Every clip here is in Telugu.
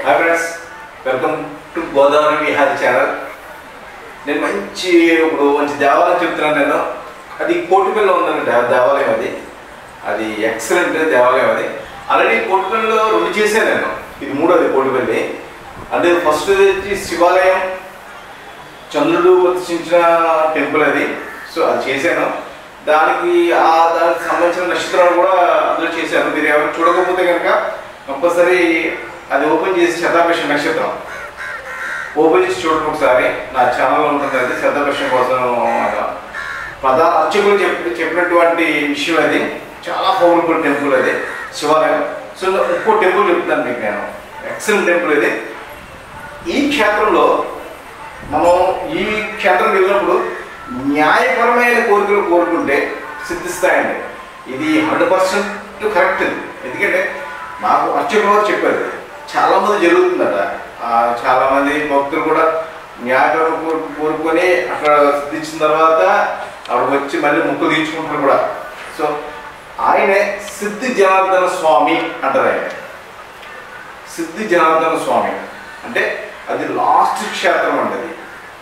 Hi friends, welcome to Godavari Vihari channel. నేను మంచి దేవాలయం చెప్తున్నాను. నేను అది కోటిపల్లిలో ఉందండి దేవాలయం. అది ఎక్సలెంట్ దేవాలయం. అది ఆల్రెడీ కోటిపల్లిలో 2 చేశాను నేను. ఇది 3వది కోటిపల్లి. అదే ఫస్ట్ వచ్చి శివాలయం, చంద్రుడు ప్రతిష్ఠించిన టెంపుల్ అది. సో అది చేశాను. దానికి సంబంధించిన నక్షత్రాలు కూడా అందులో చేశాను. మీరు ఎవరు చూడకపోతే కనుక కంపల్సరీ అది ఓపెన్ చేసి శతాభిషేకం నక్షత్రం ఓపెన్ చేసి చూడండి ఒకసారి. నా ఛానల్లో ఉంటుంది. అది శతాభిషేకం కోసం ప్రధాన అర్చకులు చెప్పినటువంటి విషయం. అది చాలా పవర్ఫుల్ టెంపుల్ అది శివాలయం. సో ఇంకో టెంపుల్ చెప్తాను మీకు నేను. ఎక్సలెంట్ టెంపుల్ ఇది. ఈ క్షేత్రంలో మనం ఈ క్షేత్రం వెళ్ళినప్పుడు న్యాయపరమైన కోరికలు కోరుకుంటే సిద్ధిస్తాయండి. ఇది 100% కరెక్ట్. ఎందుకంటే నాకు అర్చకులు చెప్పారు, చాలామంది జరుగుతుందట. చాలామంది భక్తులు కూడా న్యాయపరం కోరుకొని అక్కడ సిద్ధించిన తర్వాత అక్కడ వచ్చి మళ్ళీ ముక్కు తీర్చుకుంటారు కూడా. సో ఆయనే సిద్ధి జనార్దన స్వామి అంటారు. ఆయన సిద్ధి జనార్దన స్వామి అంటే అది లాస్ట్ క్షేత్రం అండి. అది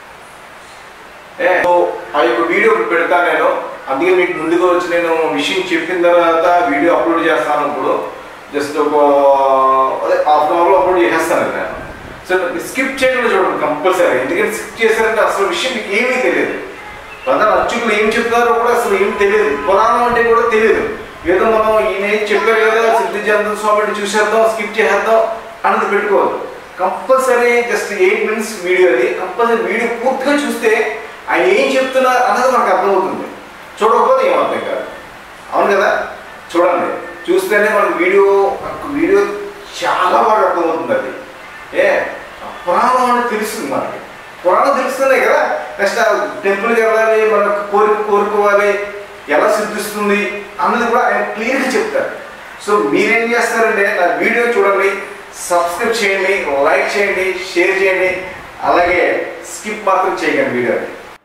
ఆ యొక్క వీడియో పెడతాను నేను. అందుకే మీకు ముందుగా వచ్చి నేను విషయం చెప్పిన తర్వాత వీడియో అప్లోడ్ చేస్తాను. ఇప్పుడు జస్ట్ ఒక హాఫ్ అన్ అవర్లో అప్లోడ్ చేసేస్తాను నేను. సో స్కిప్ చేయకుండా చూడండి కంపల్సరీ. ఎందుకంటే స్కిప్ చేశారంటే అసలు విషయం మీకు ఏమీ తెలియదు. ప్రధాన అర్చకులు ఏం చెప్తారో కూడా అసలు ఏం తెలియదు. పురాణం అంటే కూడా తెలియదు. ఏదో మనం ఈయన ఏం చెప్పారు కదా సిద్ధి జనార్దన స్వామిని చూసేద్దాం, స్కిప్ చేసేద్దాం అన్నది పెట్టుకోవద్దు. Compulsory just 8 minutes video. అది కంపల్సరీ వీడియో పూర్తిగా చూస్తే ఆయన ఏం చెప్తున్నారు అన్నది మనకు అర్థమవుతుంది. చూడకపోతే ఏం అర్థం కాదు. అవును కదా? చూడండి, చూస్తేనే మనకు వీడియో చాలా బాగా అర్థమవుతుంది. అది పురాణం అని తెలుస్తుంది మనకి. పురాణం తెలుస్తూనే కదా నెక్స్ట్ టెంపుల్కి వెళ్ళాలి, మనకు కోరుకోవాలి, ఎలా సిద్ధిస్తుంది అన్నది కూడా ఆయన క్లియర్గా చెప్తారు. సో మీరేం చేస్తారంటే నా వీడియో చూడండి, సబ్స్క్రైబ్ చేయండి, లైక్ చేయండి, షేర్ చేయండి, అలాగే స్కిప్ మాత్రం చేయకండి వీడియోని.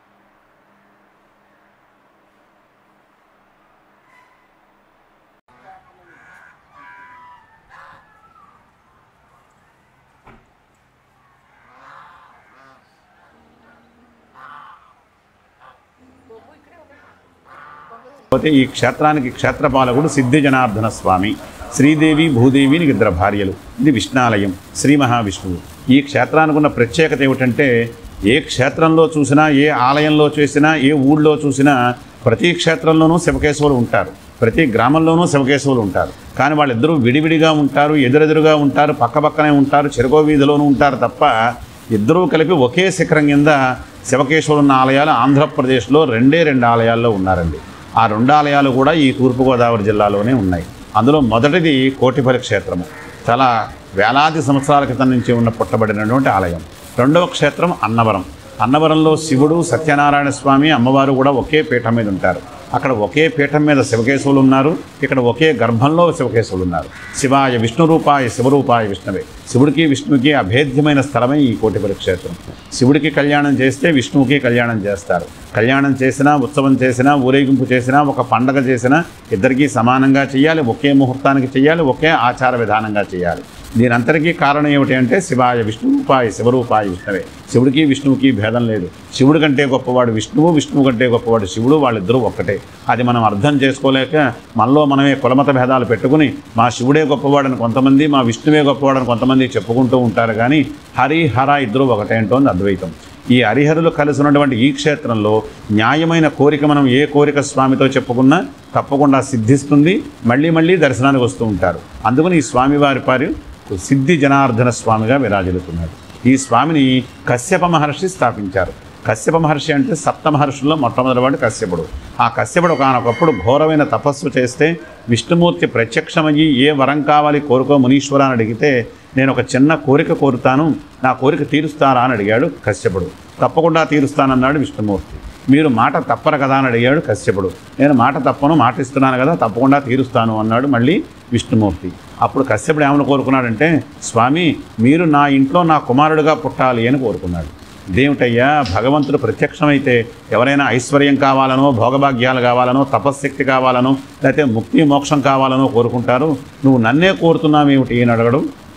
ఈ క్షేత్రానికి క్షేత్రపాలకుడు సిద్ధి జనార్దన స్వామి. శ్రీదేవి భూదేవిని 2 భార్యలు. ఇది విష్ణాలయం, శ్రీ మహావిష్ణువు. ఈ క్షేత్రానికి ఉన్న ప్రత్యేకత ఏమిటంటే ఏ క్షేత్రంలో చూసినా, ఏ ఆలయంలో చూసినా, ఏ ఊళ్ళో చూసినా ప్రతి క్షేత్రంలోనూ శివకేశవులు ఉంటారు, ప్రతి గ్రామంలోనూ శివకేశవులు ఉంటారు. కానీ వాళ్ళిద్దరూ విడివిడిగా ఉంటారు, ఎదురెదురుగా ఉంటారు, పక్కపక్కనే ఉంటారు, చెరుకో వీధిలోనూ ఉంటారు తప్ప ఇద్దరూ కలిపి ఒకే శిఖరం కింద శివకేశవులు ఉన్న ఆలయాలు ఆంధ్రప్రదేశ్లో 2 ఆలయాల్లో ఉన్నారండి. ఆ 2 ఆలయాలు కూడా ఈ తూర్పుగోదావరి జిల్లాలోనే ఉన్నాయి. అందులో మొదటిది కోటిపల్లి క్షేత్రము, చాలా వేలాది సంవత్సరాల క్రితం నుంచి పుట్టబడినటువంటి ఆలయం. రెండవ క్షేత్రం అన్నవరం. అన్నవరంలో శివుడు, సత్యనారాయణ స్వామి, అమ్మవారు కూడా ఒకే పీఠం మీద ఉంటారు. అక్కడ ఒకే పీఠం మీద శివకేశవులు ఉన్నారు, ఇక్కడ ఒకే గర్భంలో శివకేశవులు ఉన్నారు. శివాయ విష్ణురూపాయ శివరూపాయ విష్ణువే. శివుడికి విష్ణువుకి అభేద్యమైన స్థలమే ఈ కోటిపల్లి క్షేత్రం. శివుడికి కళ్యాణం చేస్తే విష్ణువుకి కళ్యాణం చేస్తారు. కళ్యాణం చేసినా, ఉత్సవం చేసినా, ఊరేగింపు చేసినా, ఒక పండగ చేసినా ఇద్దరికీ సమానంగా చేయాలి, ఒకే ముహూర్తానికి చేయాలి, ఒకే ఆచార విధానంగా చేయాలి. దీనంతరికీ కారణం ఏమిటి అంటే శివాయ విష్ణురూపాయ శివరూపాయ విష్ణువే. శివుడికి విష్ణువుకి భేదం లేదు. శివుడి కంటే గొప్పవాడు విష్ణువు, విష్ణువు కంటే గొప్పవాడు శివుడు. వాళ్ళిద్దరూ ఒక్కటే. అది మనం అర్థం చేసుకోలేక మనలో మనమే కులమత భేదాలు పెట్టుకుని మా శివుడే గొప్పవాడని కొంతమంది, మా విష్ణువే గొప్పవాడని కొంతమంది చెప్పుకుంటూ ఉంటారు. కానీ హరి హర ఇద్దరూ ఒకటే అంటోంది అద్వైతం. ఈ హరిహరులు కలిసి ఉన్నటువంటి ఈ క్షేత్రంలో న్యాయమైన కోరిక మనం ఏ కోరిక స్వామితో చెప్పుకున్నా తప్పకుండా సిద్ధిస్తుంది. మళ్ళీ మళ్ళీ దర్శనానికి వస్తూ ఉంటారు. అందుకని ఈ స్వామివారి పేరు సిద్ధి జనార్దన స్వామిగా విరాజిల్లుతున్నాడు. ఈ స్వామిని కశ్యప మహర్షి స్థాపించారు. కశ్యప మహర్షి అంటే 7 మహర్షుల్లో మొట్టమొదటివాడు కశ్యపుడు. ఆ కశ్యపుడు ఒకనొకప్పుడు ఘోరమైన తపస్సు చేస్తే విష్ణుమూర్తి ప్రత్యక్షమయ్యి ఏ వరం కావాలి కోరుకో మునీశ్వర అని అడిగితే నేను ఒక చిన్న కోరిక కోరుతాను, నా కోరిక తీరుస్తారా అని అడిగాడు కశ్యపుడు. తప్పకుండా తీరుస్తానన్నాడు విష్ణుమూర్తి. మీరు మాట తప్పరు కదా అని అడిగాడు కశ్యపుడు. నేను మాట తప్పను, మాట ఇస్తున్నాను కదా, తప్పకుండా తీరుస్తాను అన్నాడు మళ్ళీ విష్ణుమూర్తి. అప్పుడు కశ్యపుడు ఏమని కోరుకున్నాడంటే స్వామి మీరు నా ఇంట్లో నా కుమారుడిగా పుట్టాలి అని కోరుకున్నాడు. ఇదేమిటయ్యా, భగవంతుడు ప్రత్యక్షమైతే ఎవరైనా ఐశ్వర్యం కావాలనో, భోగభాగ్యాలు కావాలనో, తపశ్శక్తి కావాలనో, లేకపోతే ముక్తి మోక్షం కావాలనో కోరుకుంటారు. నువ్వు నన్నే కోరుతున్నావేమిటి అని అడగడు.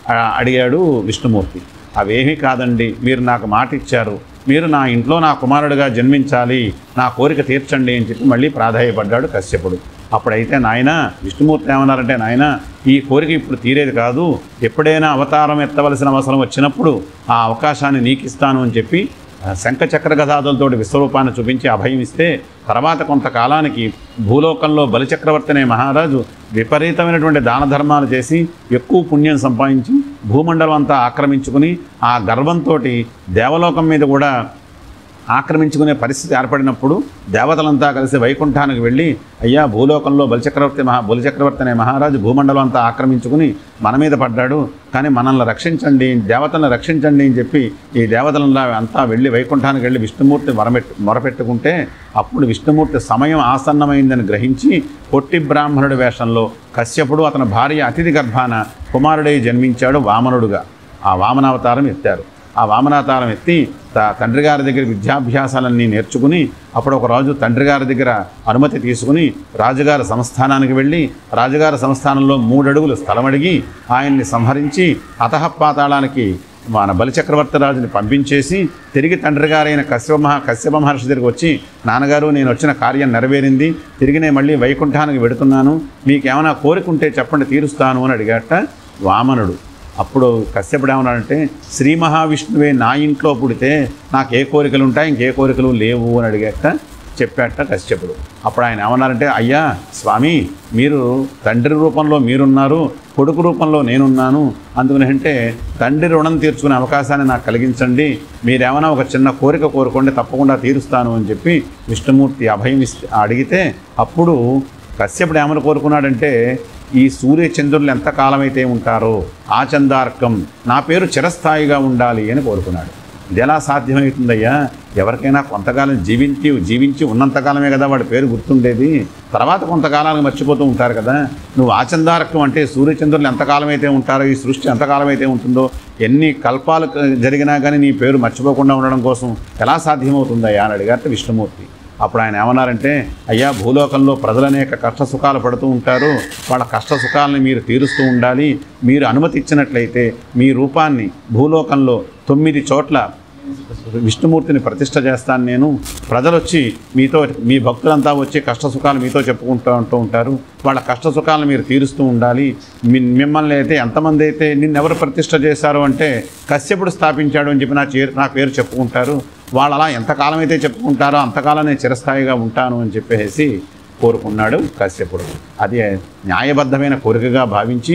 అడిగాడు విష్ణుమూర్తి. అవేమీ కాదండి, మీరు నాకు మాట ఇచ్చారు, మీరు నా ఇంట్లో నా కుమారుడిగా జన్మించాలి, నా కోరిక తీర్చండి అని చెప్పి మళ్ళీ ప్రాధాయపడ్డాడు కశ్యపుడు. అప్పుడైతే నాయన విష్ణుమూర్తి ఏమన్నారంటే, నాయన ఈ కోరిక ఇప్పుడు తీరేది కాదు, ఎప్పుడైనా అవతారం ఎత్తవలసిన అవసరం వచ్చినప్పుడు ఆ అవకాశాన్ని నీకు ఇస్తాను అని చెప్పి శంఖచక్ర గదాదులతోటి విశ్వరూపాన్ని చూపించి అభయం ఇస్తే, తర్వాత కొంతకాలానికి భూలోకంలో బలిచక్రవర్తి అనే మహారాజు విపరీతమైనటువంటి దాన ధర్మాలు చేసి ఎక్కువ పుణ్యం సంపాదించి భూమండలం అంతా ఆక్రమించుకుని ఆ గర్వంతో దేవలోకం మీద కూడా ఆక్రమించుకునే పరిస్థితి ఏర్పడినప్పుడు దేవతలంతా కలిసి వైకుంఠానికి వెళ్ళి, అయ్యా భూలోకంలో బలిచక్రవర్తి అనే మహారాజు భూమండలం అంతా ఆక్రమించుకుని మన మీద పడ్డాడు, కానీ మనల్ని రక్షించండి, దేవతలను రక్షించండి అని చెప్పి ఈ దేవతలంతా అంతా వెళ్ళి వైకుంఠానికి వెళ్ళి విష్ణుమూర్తి మొరపెట్టుకుంటే, అప్పుడు విష్ణుమూర్తి సమయం ఆసన్నమైందని గ్రహించి పొట్టి బ్రాహ్మణుడి వేషంలో కశ్యపుడు అతని భార్య అతిథి గర్భాన కుమారుడై జన్మించాడు వామనుడుగా. ఆ వామనావతారం ఎత్తారు. ఆ వామనావతారం ఎత్తి తండ్రి గారి దగ్గర విద్యాభ్యాసాలన్నీ నేర్చుకుని, అప్పుడు ఒక రోజు తండ్రి గారి దగ్గర అనుమతి తీసుకుని రాజుగారి సంస్థానానికి వెళ్ళి, రాజుగారి సంస్థానంలో 3 అడుగులు స్థలం అడిగి ఆయన్ని సంహరించి అతఃపాతాళానికి మన బలిచక్రవర్తి రాజుని పంపించేసి తిరిగి తండ్రి గారైన కశ్యప మహర్షి దగ్గరికి వచ్చి, నాన్నగారు నేను వచ్చిన కార్యం నెరవేరింది, తిరిగి నేను మళ్ళీ వైకుంఠానికి వెడుతున్నాను, మీకేమైనా కోరిక ఉంటే చెప్పండి తీరుస్తాను అని అడిగాట వామనుడు. అప్పుడు కశ్యపుడు ఏమన్నాడంటే, శ్రీ మహావిష్ణువే నా ఇంట్లో పుడితే నాకు ఏ కోరికలు ఉంటాయి, ఇంకే కోరికలు లేవు అని అడిగేట చెప్పాట కశ్యపుడు. అప్పుడు ఆయన ఏమన్నారంటే, అయ్యా స్వామి, మీరు తండ్రి రూపంలో మీరున్నారు, కొడుకు రూపంలో నేనున్నాను, అందుకనంటే తండ్రి రుణం తీర్చుకునే అవకాశాన్ని నాకు కలిగించండి, మీరేమైనా ఒక చిన్న కోరిక కోరుకోండి, తప్పకుండా తీరుస్తాను అని చెప్పి విష్ణుమూర్తి అభయం అడిగితే, అప్పుడు కశ్యపుడు ఏమని కోరుకున్నాడంటే, ఈ సూర్యచంద్రులు ఎంతకాలమైతే ఉంటారో ఆ చందార్కం నా పేరు చిరస్థాయిగా ఉండాలి అని కోరుకున్నాడు. ఇది ఎలా సాధ్యమవుతుందయ్యా? ఎవరికైనా కొంతకాలం జీవించి ఉన్నంతకాలమే కదా వాడి పేరు గుర్తుండేది, తర్వాత కొంతకాలానికి మర్చిపోతూ ఉంటారు కదా. నువ్వు ఆచందారకం అంటే సూర్యచంద్రులు ఎంతకాలం అయితే ఉంటారో, ఈ సృష్టి ఎంతకాలం అయితే ఉంటుందో, ఎన్ని కల్పాలు జరిగినా కానీ నీ పేరు మర్చిపోకుండా ఉండడం కోసం ఎలా సాధ్యమవుతుందయ్యా అని అడిగారు విష్ణుమూర్తి. అప్పుడు ఆయన ఏమన్నారంటే, అయ్యా భూలోకంలో ప్రజలు అనేక కష్ట సుఖాలు పడుతూ ఉంటారు, వాళ్ళ కష్ట సుఖాలని మీరు తీరుస్తూ ఉండాలి, మీరు అనుమతి ఇచ్చినట్లయితే మీ రూపాన్ని భూలోకంలో 9 చోట్ల విష్ణుమూర్తిని ప్రతిష్ఠ చేస్తాను నేను, ప్రజలు వచ్చి మీతో, మీ భక్తులంతా వచ్చి కష్ట సుఖాలు మీతో చెప్పుకుంటూ ఉంటారు, వాళ్ళ కష్ట సుఖాలను మీరు తీరుస్తూ ఉండాలి, మిమ్మల్ని అయితే ఎంతమంది అయితే నిన్నెవరు ప్రతిష్ఠ చేశారు అంటే కశ్యపుడు స్థాపించాడు అని చెప్పి నా పేరు చెప్పుకుంటారు, వాళ్ళు అలా ఎంతకాలం అయితే చెప్పుకుంటారో అంతకాలం నేను చిరస్థాయిగా ఉంటాను అని చెప్పేసి కోరుకున్నాడు కశ్యపుడు. అది న్యాయబద్ధమైన కోరికగా భావించి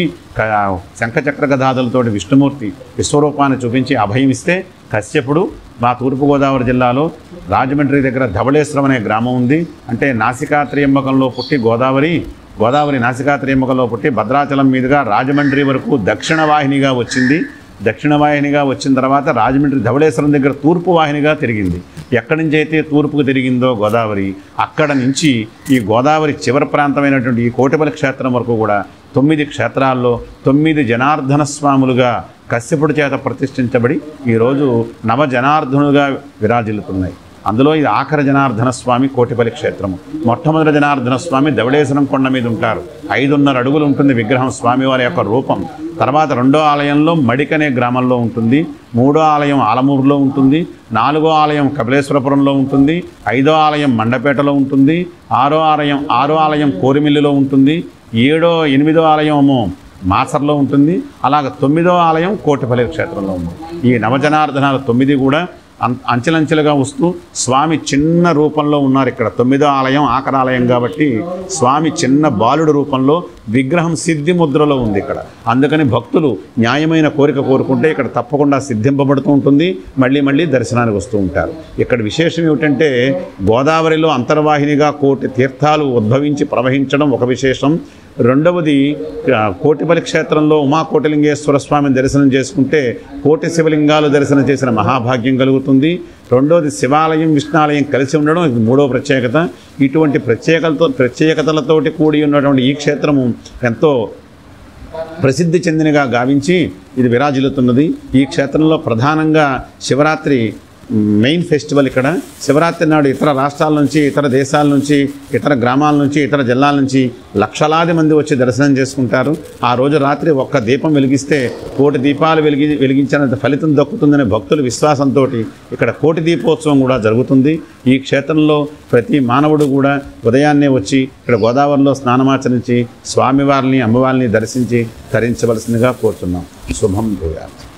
శంఖచక్ర గదాదులతోటి విష్ణుమూర్తి విశ్వరూపాన్ని చూపించి అభయం ఇస్తే, కశ్యపుడు మా తూర్పుగోదావరి జిల్లాలో రాజమండ్రి దగ్గర ధవళేశ్వరం అనే గ్రామం ఉంది, అంటే నాసికాత్రియంబకంలో పుట్టి గోదావరి నాసికాత్రియంబకంలో పుట్టి భద్రాచలం మీదుగా రాజమండ్రి వరకు దక్షిణ వాహినిగా వచ్చింది. దక్షిణ వాహినిగా వచ్చిన తర్వాత రాజమండ్రి ధవళేశ్వరం దగ్గర తూర్పు వాహినిగా తిరిగింది. ఎక్కడి నుంచి అయితే తూర్పుకు తిరిగిందో గోదావరి, అక్కడ నుంచి ఈ గోదావరి చివరి ప్రాంతమైనటువంటి ఈ కోటిపల్లి క్షేత్రం వరకు కూడా 9 క్షేత్రాల్లో 9 జనార్దన స్వాములుగా కశ్యపుడి చేత ప్రతిష్ఠించబడి ఈరోజు నవజనార్దనులుగా విరాజిల్లుతున్నాయి. అందులో ఇది ఆఖరి జనార్దన స్వామి కోటిపల్లి క్షేత్రము. మొట్టమొదటి జనార్దన స్వామి ధవళేశ్వరం కొండ మీద ఉంటారు. 5.5 అడుగులు ఉంటుంది విగ్రహం, స్వామివారి యొక్క రూపం. తర్వాత 2వ ఆలయంలో మడికనే గ్రామంలో ఉంటుంది, 3వ ఆలయం ఆలమూరులో ఉంటుంది, 4వ ఆలయం కపిలేశ్వరపురంలో ఉంటుంది, 5వ ఆలయం మండపేటలో ఉంటుంది, 6వ ఆలయం కోరిమిల్లిలో ఉంటుంది, 8వ ఆలయము మాసర్లో ఉంటుంది, అలాగ 9వ ఆలయం కోటిపల్లి క్షేత్రంలో ఉంది. ఈ నవజనార్దనాలు 9 కూడా అంచెలంచెలుగా వస్తూ స్వామి చిన్న రూపంలో ఉన్నారు. ఇక్కడ 9వ ఆలయం ఆఖరి ఆలయం కాబట్టి స్వామి చిన్న బాలుడు రూపంలో విగ్రహం సిద్ధి ముద్రలో ఉంది ఇక్కడ. అందుకని భక్తులు న్యాయమైన కోరిక కోరుకుంటే ఇక్కడ తప్పకుండా సిద్ధింపబడుతూ ఉంటుంది, మళ్ళీ దర్శనానికి వస్తూ ఉంటారు. ఇక్కడ విశేషం ఏమిటంటే, గోదావరిలో అంతర్వాహినిగా కోటి తీర్థాలు ఉద్భవించి ప్రవహించడం ఒక విశేషం. రెండవది, కోటిపల్లి క్షేత్రంలో ఉమాకోటిలింగేశ్వర స్వామిని దర్శనం చేసుకుంటే కోటి శివలింగాలు దర్శనం చేసిన మహాభాగ్యం కలుగుతుంది. రెండవది, శివాలయం విష్ణాలయం కలిసి ఉండడం ఇది 3వ ప్రత్యేకత. ఇటువంటి ప్రత్యేకతలతోటి కూడి ఉన్నటువంటి ఈ క్షేత్రము ఎంతో ప్రసిద్ధి చెందినగా గావించి ఇది విరాజిల్లుతున్నది. ఈ క్షేత్రంలో ప్రధానంగా శివరాత్రి మెయిన్ ఫెస్టివల్ ఇక్కడ. శివరాత్రి నాడు ఇతర రాష్ట్రాల నుంచి, ఇతర దేశాల నుంచి, ఇతర గ్రామాల నుంచి, ఇతర జిల్లాల నుంచి లక్షలాది మంది వచ్చి దర్శనం చేసుకుంటారు. ఆ రోజు రాత్రి ఒక్క దీపం వెలిగిస్తే 1,000,000 దీపాలు వెలిగించినంత ఫలితం దక్కుతుందనే భక్తుల విశ్వాసంతో ఇక్కడ 1,000,000 దీపోత్సవం కూడా జరుగుతుంది. ఈ క్షేత్రంలో ప్రతి మానవుడు కూడా ఉదయాన్నే వచ్చి ఇక్కడ గోదావరిలో స్నానమాచరించి స్వామివారిని, అమ్మవారిని దర్శించి తరించవలసిందిగా కోరుతున్నాం. శుభం భూయాత్.